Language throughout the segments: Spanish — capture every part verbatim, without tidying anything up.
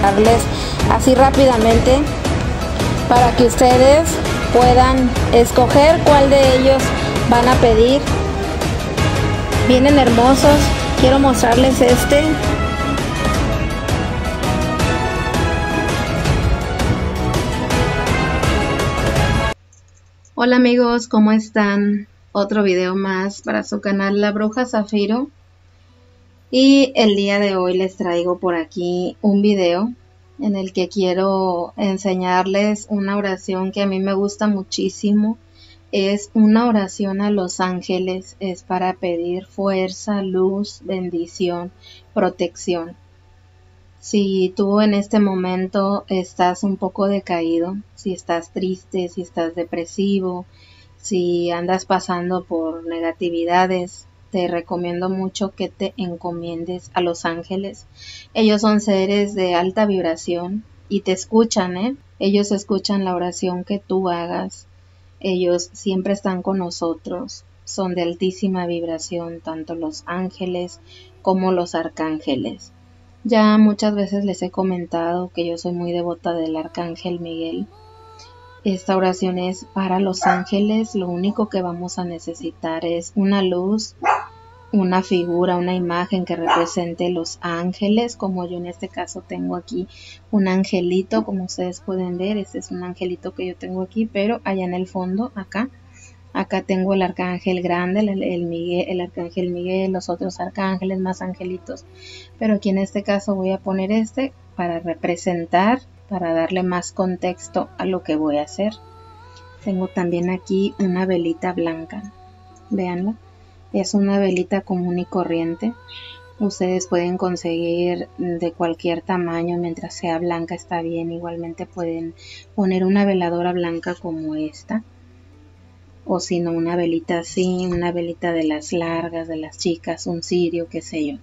mostrarles así rápidamente para que ustedes puedan escoger cuál de ellos van a pedir. Vienen hermosos. Quiero mostrarles este. Hola amigos, ¿cómo están? Otro video más para su canal La Bruja Zafiro. Y el día de hoy les traigo por aquí un video en el que quiero enseñarles una oración que a mí me gusta muchísimo. Es una oración a los ángeles, es para pedir fuerza, luz, bendición, protección. Si tú en este momento estás un poco decaído, si estás triste, si estás depresivo, si andas pasando por negatividades, te recomiendo mucho que te encomiendes a los ángeles. Ellos son seres de alta vibración y te escuchan, ¿eh? Ellos escuchan la oración que tú hagas. Ellos siempre están con nosotros. Son de altísima vibración, tanto los ángeles como los arcángeles. Ya muchas veces les he comentado que yo soy muy devota del arcángel Miguel. Esta oración es para los ángeles. Lo único que vamos a necesitar es una luz, una figura, una imagen que represente los ángeles, como yo en este caso tengo aquí un angelito, como ustedes pueden ver. Este es un angelito que yo tengo aquí, pero allá en el fondo, acá, acá tengo el arcángel grande, el, el, Miguel, el arcángel Miguel, los otros arcángeles, más angelitos, pero aquí en este caso voy a poner este para representar, para darle más contexto a lo que voy a hacer. Tengo también aquí una velita blanca, véanla, es una velita común y corriente. Ustedes pueden conseguir de cualquier tamaño, mientras sea blanca está bien. Igualmente pueden poner una veladora blanca como esta, o si no una velita así, una velita de las largas, de las chicas, un cirio, qué sé yo.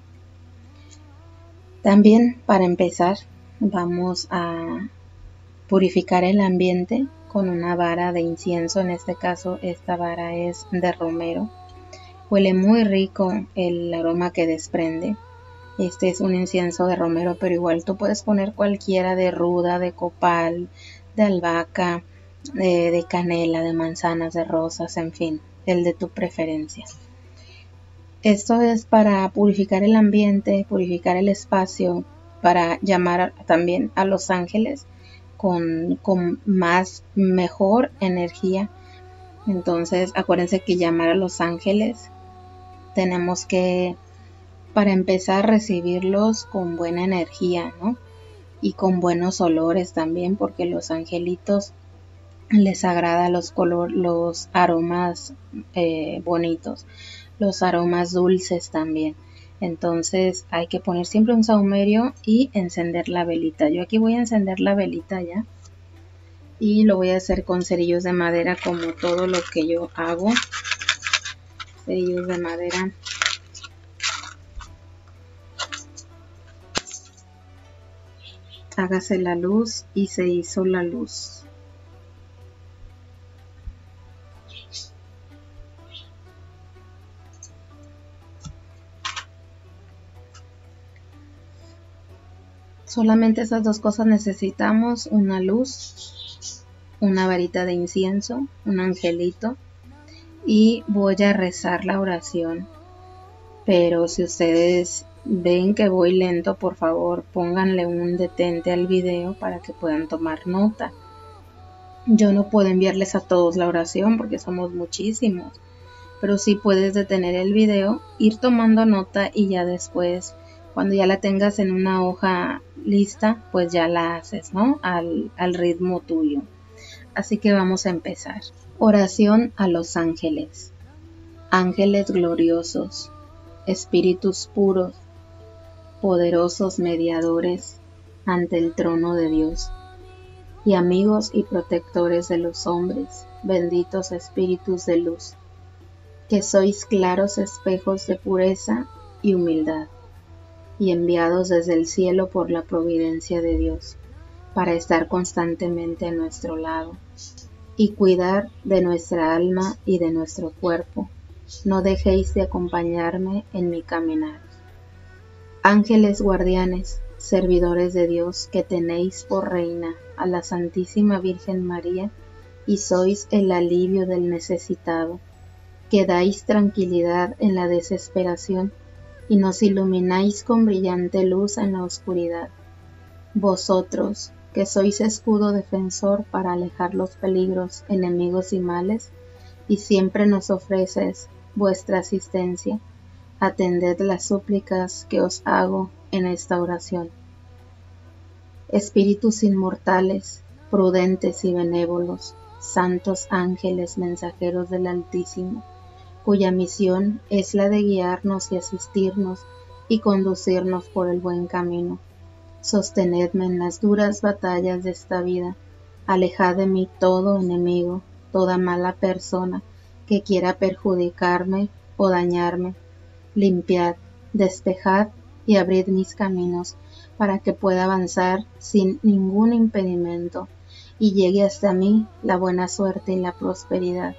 También para empezar vamos a purificar el ambiente con una vara de incienso. En este caso esta vara es de romero. Huele muy rico el aroma que desprende. Este es un incienso de romero, pero igual tú puedes poner cualquiera, de ruda, de copal, de albahaca, de, de canela, de manzanas, de rosas, en fin, el de tu preferencia. Esto es para purificar el ambiente, purificar el espacio, para llamar también a los ángeles con, con más, mejor energía. Entonces acuérdense que llamar a los ángeles tenemos que, para empezar, recibirlos con buena energía, ¿no? Y con buenos olores también, porque los angelitos les agrada los color, los aromas eh, bonitos, los aromas dulces también. Entonces hay que poner siempre un saumerio y encender la velita. Yo aquí voy a encender la velita ya, y lo voy a hacer con cerillos de madera, como todo lo que yo hago. Cerillos de madera. Hágase la luz y se hizo la luz. Solamente esas dos cosas necesitamos: una luz, una varita de incienso, un angelito, y voy a rezar la oración. Pero si ustedes ven que voy lento, por favor pónganle un detente al video para que puedan tomar nota. Yo no puedo enviarles a todos la oración porque somos muchísimos, pero sí puedes detener el video, ir tomando nota, y ya después, cuando ya la tengas en una hoja lista, pues ya la haces, ¿no? Al, al ritmo tuyo. Así que vamos a empezar. Oración a los ángeles. Ángeles gloriosos, espíritus puros, poderosos mediadores ante el trono de Dios, y amigos y protectores de los hombres, benditos espíritus de luz, que sois claros espejos de pureza y humildad, y enviados desde el cielo por la providencia de Dios, para estar constantemente a nuestro lado, y cuidar de nuestra alma y de nuestro cuerpo. No dejéis de acompañarme en mi caminar. Ángeles guardianes, servidores de Dios, que tenéis por reina a la Santísima Virgen María y sois el alivio del necesitado, que dais tranquilidad en la desesperación y nos ilumináis con brillante luz en la oscuridad. Vosotros, que sois escudo defensor para alejar los peligros, enemigos y males, y siempre nos ofreces vuestra asistencia, atended las súplicas que os hago en esta oración. Espíritus inmortales, prudentes y benévolos, santos ángeles mensajeros del Altísimo, cuya misión es la de guiarnos y asistirnos y conducirnos por el buen camino. Sostenedme en las duras batallas de esta vida, alejad de mí todo enemigo, toda mala persona que quiera perjudicarme o dañarme. Limpiad, despejad y abrid mis caminos para que pueda avanzar sin ningún impedimento y llegue hasta mí la buena suerte y la prosperidad.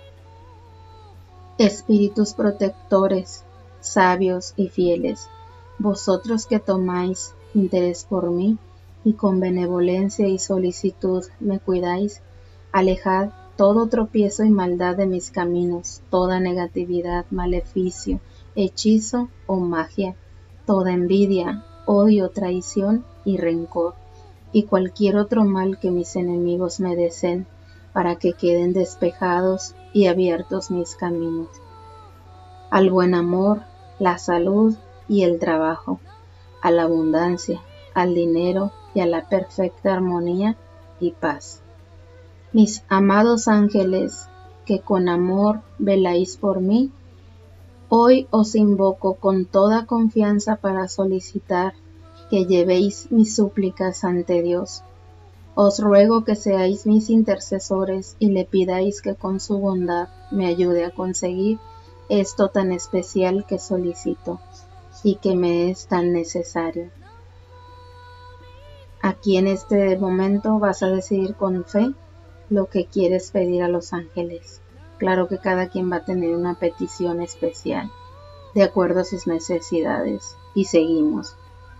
Espíritus protectores, sabios y fieles, vosotros que tomáis interés por mí y con benevolencia y solicitud me cuidáis, alejad todo tropiezo y maldad de mis caminos, toda negatividad, maleficio, hechizo o magia, toda envidia, odio, traición y rencor, y cualquier otro mal que mis enemigos me deseen, para que queden despejados y abiertos mis caminos. Al buen amor, la salud y el trabajo, a la abundancia, al dinero y a la perfecta armonía y paz. Mis amados ángeles, que con amor veláis por mí, hoy os invoco con toda confianza para solicitar que llevéis mis súplicas ante Dios. Os ruego que seáis mis intercesores y le pidáis que con su bondad me ayude a conseguir esto tan especial que solicito y que me es tan necesario. Aquí en este momento vas a decidir con fe lo que quieres pedir a los ángeles. Claro que cada quien va a tener una petición especial, de acuerdo a sus necesidades. Y seguimos.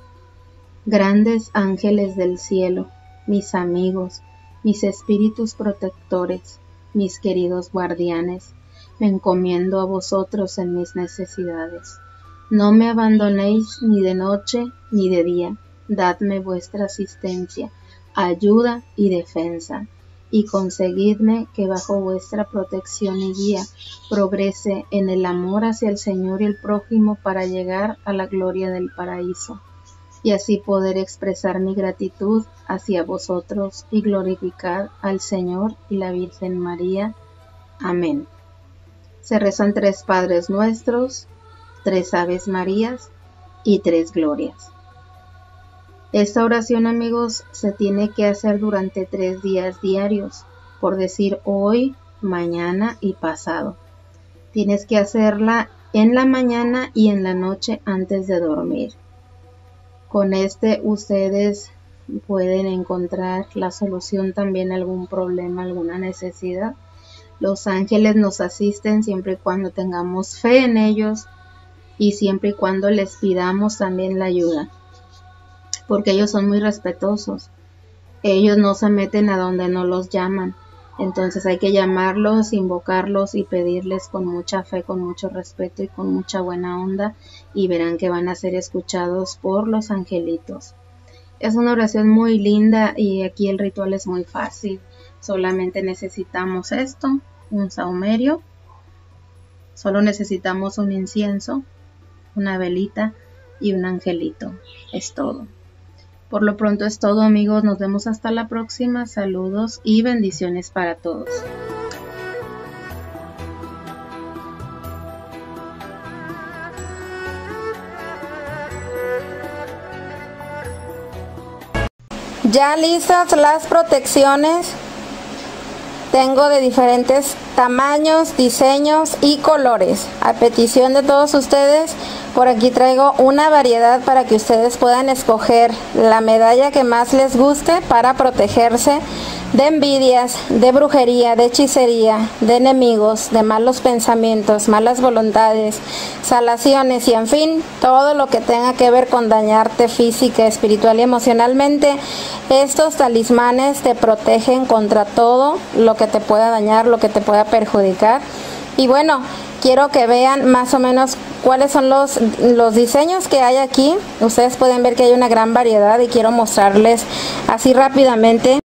Grandes ángeles del cielo, mis amigos, mis espíritus protectores, mis queridos guardianes, me encomiendo a vosotros en mis necesidades. No me abandonéis ni de noche ni de día. Dadme vuestra asistencia, ayuda y defensa, y conseguidme que bajo vuestra protección y guía progrese en el amor hacia el Señor y el prójimo para llegar a la gloria del paraíso, y así poder expresar mi gratitud hacia vosotros y glorificar al Señor y la Virgen María. Amén. Se rezan tres Padres Nuestros, tres Aves Marías y tres Glorias. Esta oración, amigos, se tiene que hacer durante tres días diarios, por decir hoy, mañana y pasado. Tienes que hacerla en la mañana y en la noche antes de dormir. Con este ustedes pueden encontrar la solución también a algún problema, alguna necesidad. Los ángeles nos asisten siempre y cuando tengamos fe en ellos y siempre y cuando les pidamos también la ayuda, porque ellos son muy respetuosos. Ellos no se meten a donde no los llaman. Entonces hay que llamarlos, invocarlos y pedirles con mucha fe, con mucho respeto y con mucha buena onda, y verán que van a ser escuchados por los angelitos. Es una oración muy linda y aquí el ritual es muy fácil. Solamente necesitamos esto, un saumerio, solo necesitamos un incienso, una velita y un angelito. Es todo. Por lo pronto es todo, amigos. Nos vemos hasta la próxima. Saludos y bendiciones para todos. Ya listas las protecciones. Tengo de diferentes tamaños, diseños y colores. A petición de todos ustedes, por aquí traigo una variedad para que ustedes puedan escoger la medalla que más les guste para protegerse de envidias, de brujería, de hechicería, de enemigos, de malos pensamientos, malas voluntades, salaciones y en fin, todo lo que tenga que ver con dañarte física, espiritual y emocionalmente. Estos talismanes te protegen contra todo lo que te pueda dañar, lo que te pueda perjudicar. Y bueno, quiero que vean más o menos cuáles son los, los diseños que hay aquí. Ustedes pueden ver que hay una gran variedad y quiero mostrarles así rápidamente